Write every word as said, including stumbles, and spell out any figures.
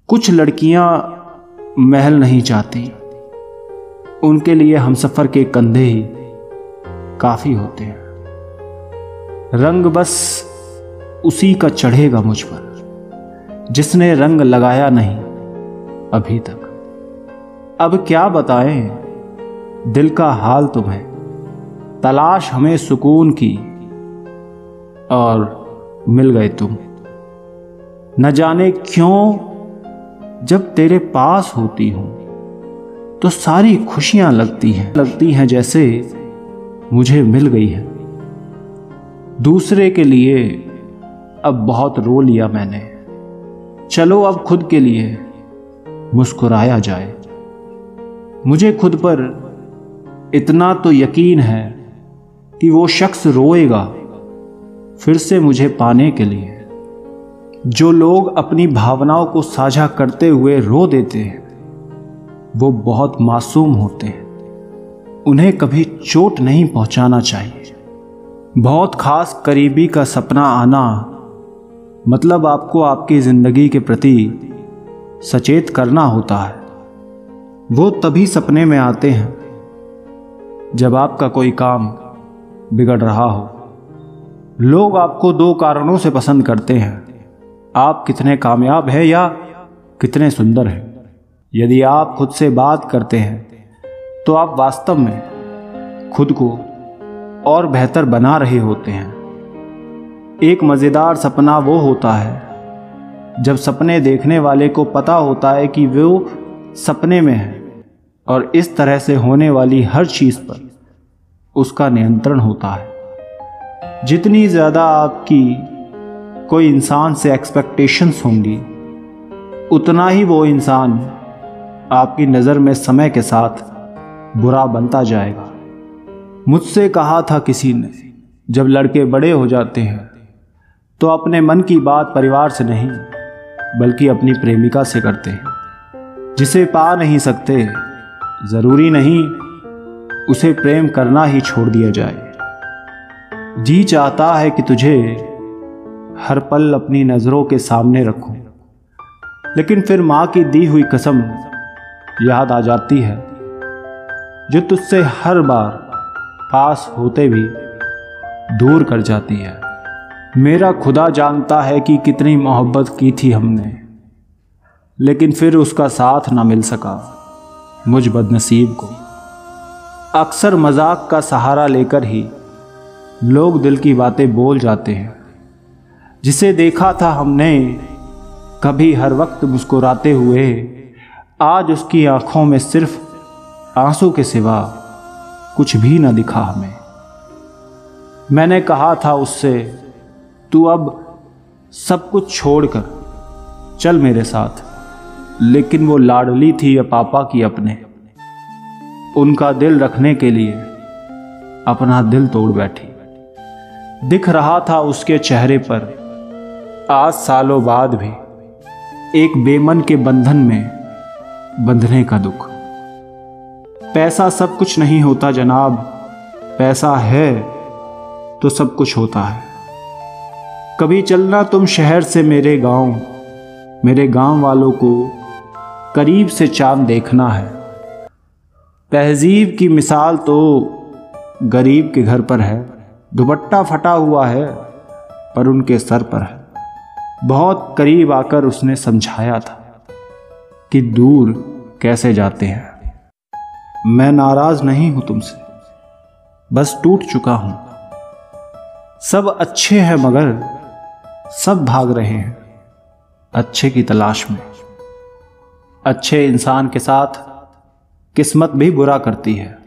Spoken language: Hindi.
कुछ लड़कियां महल नहीं चाहती, उनके लिए हमसफर के कंधे ही काफी होते हैं। रंग बस उसी का चढ़ेगा मुझ पर जिसने रंग लगाया नहीं अभी तक। अब क्या बताएं दिल का हाल तुम्हें, तलाश हमें सुकून की और मिल गए तुम। न जाने क्यों जब तेरे पास होती हूं तो सारी खुशियां लगती हैं लगती हैं जैसे मुझे मिल गई है। दूसरे के लिए अब बहुत रो लिया मैंने, चलो अब खुद के लिए मुस्कुराया जाए। मुझे खुद पर इतना तो यकीन है कि वो शख्स रोएगा फिर से मुझे पाने के लिए। जो लोग अपनी भावनाओं को साझा करते हुए रो देते हैं वो बहुत मासूम होते हैं, उन्हें कभी चोट नहीं पहुंचाना चाहिए। बहुत खास करीबी का सपना आना मतलब आपको आपकी जिंदगी के प्रति सचेत करना होता है। वो तभी सपने में आते हैं जब आपका कोई काम बिगड़ रहा हो। लोग आपको दो कारणों से पसंद करते हैं, आप कितने कामयाब हैं या कितने सुंदर हैं। यदि आप खुद से बात करते हैं तो आप वास्तव में खुद को और बेहतर बना रहे होते हैं। एक मज़ेदार सपना वो होता है जब सपने देखने वाले को पता होता है कि वो सपने में है और इस तरह से होने वाली हर चीज़ पर उसका नियंत्रण होता है। जितनी ज़्यादा आपकी कोई इंसान से एक्सपेक्टेशंस होंगी उतना ही वो इंसान आपकी नज़र में समय के साथ बुरा बनता जाएगा। मुझसे कहा था किसी ने, जब लड़के बड़े हो जाते हैं तो अपने मन की बात परिवार से नहीं बल्कि अपनी प्रेमिका से करते हैं। जिसे पा नहीं सकते ज़रूरी नहीं उसे प्रेम करना ही छोड़ दिया जाए। जी चाहता है कि तुझे हर पल अपनी नज़रों के सामने रखूं, लेकिन फिर माँ की दी हुई कसम याद आ जाती है जो तुझसे हर बार पास होते भी दूर कर जाती है। मेरा खुदा जानता है कि कितनी मोहब्बत की थी हमने, लेकिन फिर उसका साथ ना मिल सका मुझ बदनसीब को। अक्सर मजाक का सहारा लेकर ही लोग दिल की बातें बोल जाते हैं। जिसे देखा था हमने कभी हर वक्त मुस्कुराते हुए, आज उसकी आंखों में सिर्फ आंसू के सिवा कुछ भी न दिखा हमें। मैंने कहा था उससे, तू अब सब कुछ छोड़कर चल मेरे साथ, लेकिन वो लाडली थी या पापा की अपने, उनका दिल रखने के लिए अपना दिल तोड़ बैठी। दिख रहा था उसके चेहरे पर आज सालों बाद भी एक बेमन के बंधन में बंधने का दुख। पैसा सब कुछ नहीं होता जनाब, पैसा है तो सब कुछ होता है। कभी चलना तुम शहर से मेरे गांव, मेरे गांव वालों को करीब से चांद देखना है। तहजीब की मिसाल तो गरीब के घर पर है, दुपट्टा फटा हुआ है पर उनके सर पर है। बहुत करीब आकर उसने समझाया था कि दूर कैसे जाते हैं। मैं नाराज नहीं हूं तुमसे, बस टूट चुका हूं। सब अच्छे हैं मगर सब भाग रहे हैं अच्छे की तलाश में। अच्छे इंसान के साथ किस्मत भी बुरा करती है।